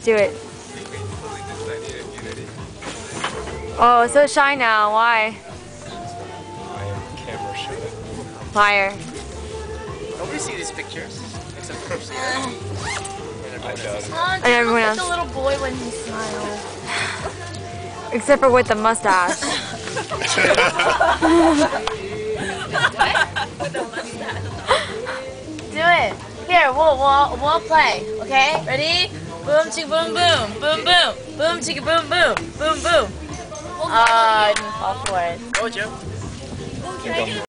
Do it. Oh, so shy now. Why? I am camera shy. Liar. Nobody see these pictures except for Lucia. I doubt it. And everyone else. Like the little boy when he smiles. Except for with the mustache. Do it. Here, we'll play. Okay? Ready? Boom chicka boom boom. Boom boom. Boom chicka boom boom. Boom boom. I didn't fall for it. Told you.